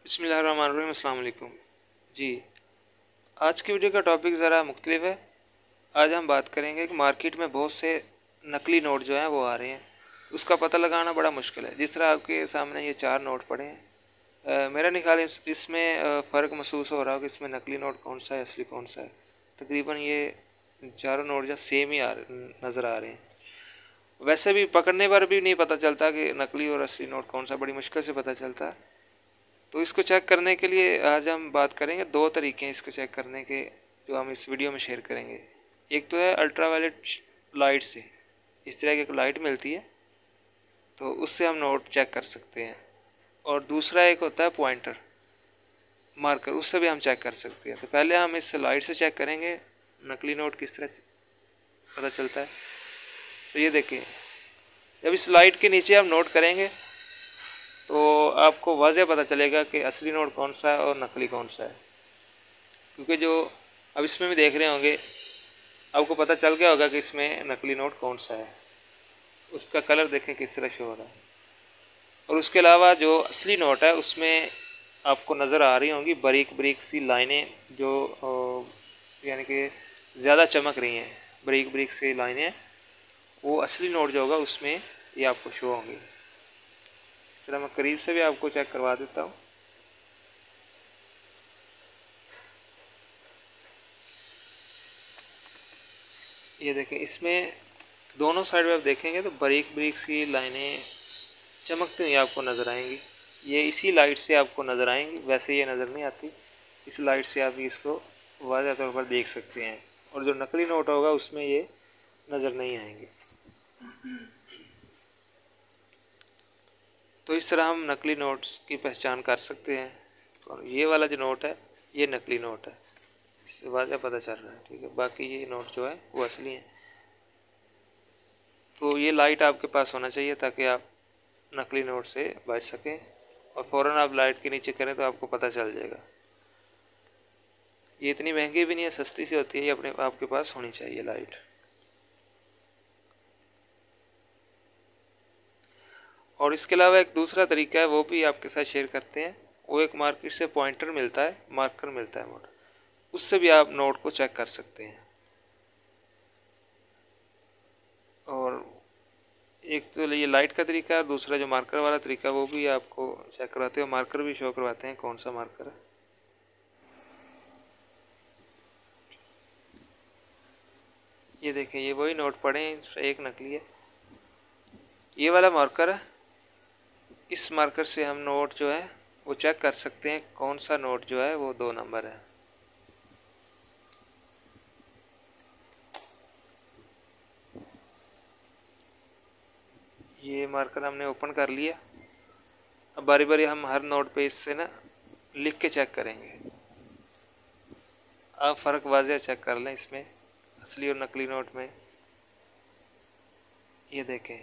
बिस्मिल्लाहिर्रहमानिर्रहीम, अस्सलाम वालेकुम जी। आज की वीडियो का टॉपिक ज़रा मुख्तलिफ है। आज हम बात करेंगे कि मार्केट में बहुत से नकली नोट जो हैं वो आ रहे हैं, उसका पता लगाना बड़ा मुश्किल है। जिस तरह आपके सामने ये 4 नोट पड़े हैं, मेरा नहीं ख्याल इसमें फ़र्क महसूस हो रहा हो कि इसमें नकली नोट कौन सा है, असली कौन सा है। तकरीबन ये चारों नोट जो सेम ही नज़र आ रहे हैं। वैसे भी पकड़ने पर भी नहीं पता चलता कि नकली और असली नोट कौन सा, बड़ी मुश्किल से पता चलता है। तो इसको चेक करने के लिए आज हम बात करेंगे। 2 तरीके हैं इसको चेक करने के, जो हम इस वीडियो में शेयर करेंगे। एक तो है अल्ट्रावायलेट लाइट से, इस तरह की एक लाइट मिलती है, तो उससे हम नोट चेक कर सकते हैं। और दूसरा एक होता है पॉइंटर मार्कर, उससे भी हम चेक कर सकते हैं। तो पहले हम इस लाइट से चेक करेंगे नकली नोट किस तरह से पता चलता है। तो ये देखिए, जब इस लाइट के नीचे हम नोट करेंगे तो आपको वाज़ेह पता चलेगा कि असली नोट कौन सा है और नकली कौन सा है। क्योंकि जो अब इसमें भी देख रहे होंगे, आपको पता चल गया होगा कि इसमें नकली नोट कौन सा है। उसका कलर देखें किस तरह शो हो रहा है। और उसके अलावा जो असली नोट है उसमें आपको नज़र आ रही होंगी बारीक बारीक सी लाइनें, जो यानी कि ज़्यादा चमक रही हैं। बारीक बारीक सी लाइनें, वो असली नोट जो होगा उसमें ये आपको शो होंगी। इस तरह मैं करीब से भी आपको चेक करवा देता हूँ। ये देखें, इसमें दोनों साइड में आप देखेंगे तो बारीक बारीक सी लाइनें चमकती हुई आपको नज़र आएंगी। ये इसी लाइट से आपको नज़र आएंगी, वैसे ये नज़र नहीं आती। इस लाइट से आप इसको वाज़ेह तौर पर देख सकते हैं। और जो नकली नोट होगा उसमें ये नज़र नहीं आएंगे। तो इस तरह हम नकली नोट्स की पहचान कर सकते हैं। और ये वाला जो नोट है ये नकली नोट है, इससे वाज़ेह पता चल रहा है, ठीक है। बाकी ये नोट जो है वो असली है। तो ये लाइट आपके पास होना चाहिए ताकि आप नकली नोट से बच सकें। और फ़ौरन आप लाइट के नीचे करें तो आपको पता चल जाएगा। ये इतनी महंगी भी नहीं है, सस्ती सी होती है। ये अपने आपके पास होनी चाहिए लाइट। और इसके अलावा एक दूसरा तरीका है, वो भी आपके साथ शेयर करते हैं। वो एक मार्केट से पॉइंटर मिलता है, मार्कर मिलता है मोटा, उससे भी आप नोट को चेक कर सकते हैं। और एक तो ये लाइट का तरीका है, दूसरा जो मार्कर वाला तरीका वो भी आपको चेक करवाते हैं। मार्कर भी शो करवाते हैं कौन सा मार्कर है। ये देखें, ये वही नोट पड़े हैं, एक नकली है। ये वाला मार्कर है, इस मार्कर से हम नोट जो है वो चेक कर सकते हैं कौन सा नोट जो है वो 2 नंबर है। ये मार्कर हमने ओपन कर लिया। अब बारी बारी हम हर नोट पे इससे ना लिख के चेक करेंगे। आप फ़र्क वाज़ेह चेक कर लें इसमें असली और नकली नोट में। ये देखें,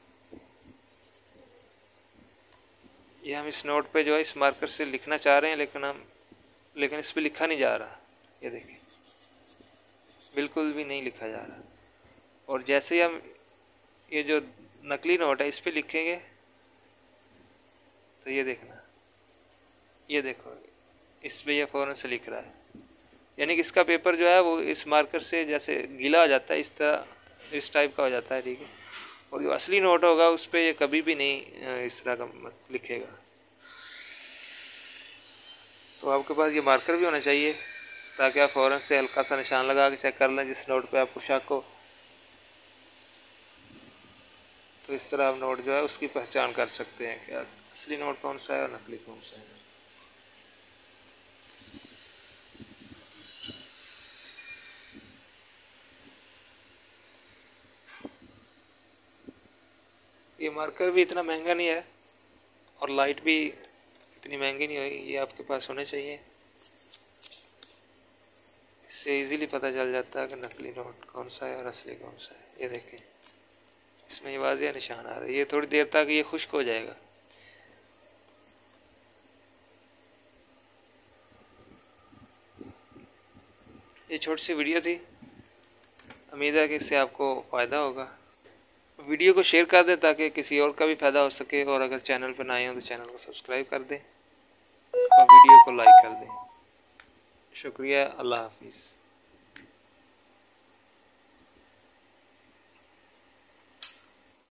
ये हम इस नोट पे जो है इस मार्कर से लिखना चाह रहे हैं, लेकिन इस पे लिखा नहीं जा रहा। ये देखें, बिल्कुल भी नहीं लिखा जा रहा। और जैसे ही हम ये जो नकली नोट है इस पे लिखेंगे तो ये देखना, ये देखो, इस पे ये फ़ौरन से लिख रहा है। यानी कि इसका पेपर जो है वो इस मार्कर से जैसे गीला हो जाता है, इस टाइप का हो जाता है, ठीक है। और जो असली नोट होगा उस पर ये कभी भी नहीं इस तरह का लिखेगा। तो आपके पास ये मार्कर भी होना चाहिए ताकि आप फ़ौरन से हल्का सा निशान लगा के चेक कर लें जिस नोट पे आपको शक हो। तो इस तरह आप नोट जो है उसकी पहचान कर सकते हैं कि असली नोट कौन सा है और नकली कौन सा है। ये मार्कर भी इतना महंगा नहीं है और लाइट भी इतनी महंगी नहीं होगी, ये आपके पास होने चाहिए। इससे इजीली पता चल जाता है कि नकली नोट कौन सा है और असली कौन सा है। ये देखें, इसमें ये वाज़ेह निशान आ रहा है। ये थोड़ी देर तक ये खुश्क हो जाएगा। ये छोटी सी वीडियो थी, उम्मीद है कि इससे आपको फ़ायदा होगा। वीडियो को शेयर कर दें ताकि किसी और का भी फ़ायदा हो सके। और अगर चैनल पर नए हो तो चैनल को सब्सक्राइब कर दें। और वीडियो को लाइक कर दें। शुक्रिया। अल्लाह हाफिज़।